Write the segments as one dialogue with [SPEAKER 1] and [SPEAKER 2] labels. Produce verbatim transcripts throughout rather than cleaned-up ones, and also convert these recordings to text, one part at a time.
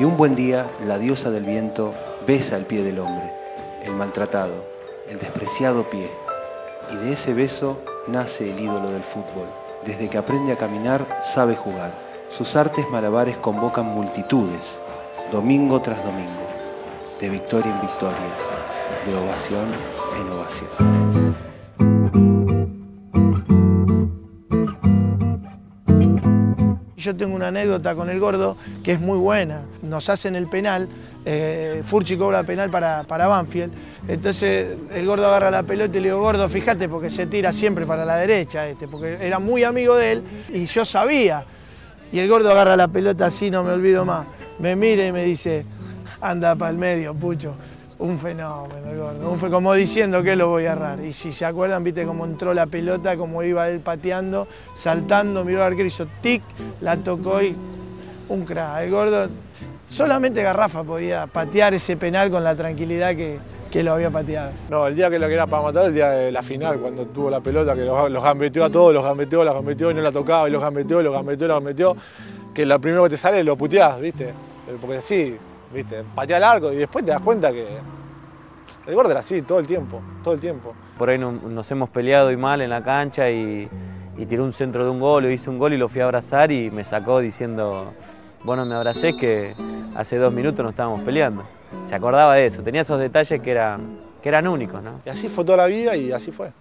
[SPEAKER 1] Y un buen día, la diosa del viento besa el pie del hombre, el maltratado, el despreciado pie. Y de ese beso nace el ídolo del fútbol. Desde que aprende a caminar, sabe jugar. Sus artes malabares convocan multitudes, domingo tras domingo, de victoria en victoria, de ovación en ovación.
[SPEAKER 2] Yo tengo una anécdota con el Gordo que es muy buena. Nos hacen el penal, eh, Furchi cobra penal para, para Banfield. Entonces el Gordo agarra la pelota y le digo, Gordo, fíjate porque se tira siempre para la derecha, este, porque era muy amigo de él y yo sabía. Y el Gordo agarra la pelota así, no me olvido más. Me mira y me dice, anda para el medio, Pucho. Un fenómeno el Gordo, un fe como diciendo que lo voy a errar. Y si se acuerdan, viste cómo entró la pelota, cómo iba él pateando, saltando, miró al arquero, hizo tic, la tocó y un crack. El Gordo, solamente Garrafa podía patear ese penal con la tranquilidad que, que lo había pateado.
[SPEAKER 3] No, el día que lo que era para matar, el día de la final, cuando tuvo la pelota, que los, los gambeteó a todos, los gambeteó, los gambeteó y no la tocaba, y los gambeteó, los gambeteó, los gambeteó, que lo primero que te sale lo puteás, ¿viste? Porque sí, ¿viste? Patea el arco y después te das cuenta que el Gordo era así todo el tiempo, todo el tiempo.
[SPEAKER 4] Por ahí no, nos hemos peleado y mal en la cancha y, y tiró un centro de un gol, o hice un gol y lo fui a abrazar y me sacó diciendo, vos no me abracés que hace dos minutos nos estábamos peleando. Se acordaba de eso, tenía esos detalles que eran, que eran únicos, ¿no?
[SPEAKER 3] Y así fue toda la vida y así fue.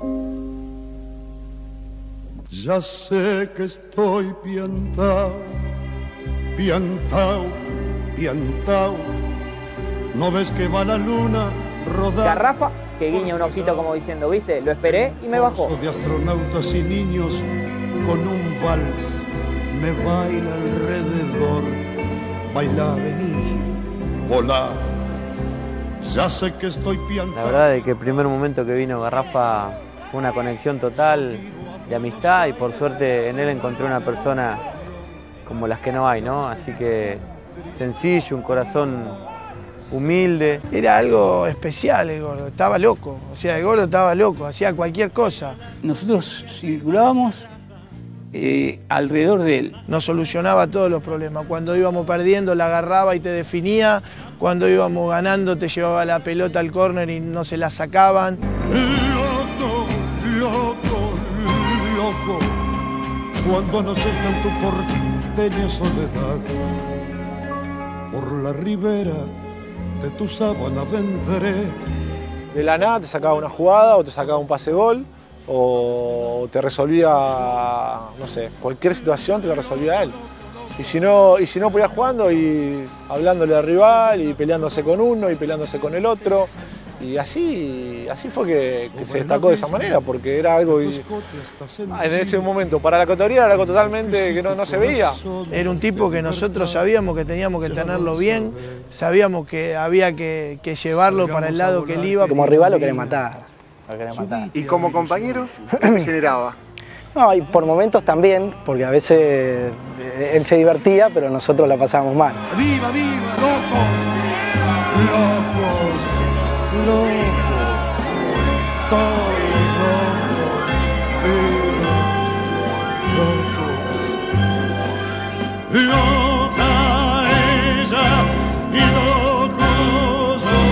[SPEAKER 5] Ya sé que estoy piantao, piantao, piantao. ¿No ves que va la luna rodando?
[SPEAKER 6] Garrafa, que guiña un ojito como diciendo, viste, lo esperé y me bajó.
[SPEAKER 5] De astronautas y niños con un vals me baila alrededor. Baila, vení, volá. Ya sé que estoy piantao.
[SPEAKER 4] La verdad es que el primer momento que vino Garrafa fue una conexión total de amistad y por suerte en él encontré una persona como las que no hay, ¿no? Así que sencillo, un corazón humilde.
[SPEAKER 2] Era algo especial el Gordo, estaba loco, o sea, el Gordo estaba loco, hacía cualquier cosa.
[SPEAKER 7] Nosotros circulábamos eh, alrededor de él.
[SPEAKER 2] Nos solucionaba todos los problemas, cuando íbamos perdiendo la agarraba y te definía, cuando íbamos ganando te llevaba la pelota al córner y no se la sacaban.
[SPEAKER 5] Loco, loco, loco, cuando no llega en tu porteña soledad, por la ribera de tu sábana vendré.
[SPEAKER 3] De la nada te sacaba una jugada o te sacaba un pase gol o te resolvía, no sé, cualquier situación te la resolvía él. Y si no, y si no podías jugando y hablándole al rival y peleándose con uno y peleándose con el otro. Y así, así fue que, que se destacó de esa manera, porque era algo y, en ese momento para la categoría era algo totalmente que no, no se veía.
[SPEAKER 2] Era un tipo que nosotros sabíamos que teníamos que tenerlo bien, sabíamos que había que, que llevarlo para el lado que él iba.
[SPEAKER 6] Como rival lo querés matar, lo querés matar.
[SPEAKER 8] ¿Y como compañero qué te generaba?
[SPEAKER 6] No, y por momentos también, porque a veces él se divertía, pero nosotros la pasábamos mal.
[SPEAKER 5] ¡Viva, viva, loco! ¡Locos! Loco, todos locos, locos, loca ella y locos dos.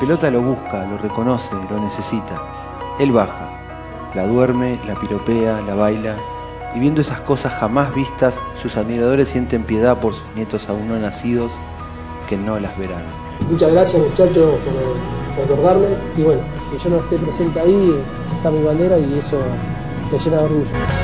[SPEAKER 1] pelota lo busca, lo reconoce, lo necesita. Él baja, la duerme, la piropea, la baila, y viendo esas cosas jamás vistas, sus admiradores sienten piedad por sus nietos aún no nacidos, que no las verán.
[SPEAKER 9] Muchas gracias, muchachos, por recordarme, y bueno, que yo no esté presente ahí, está mi bandera y eso me llena de orgullo.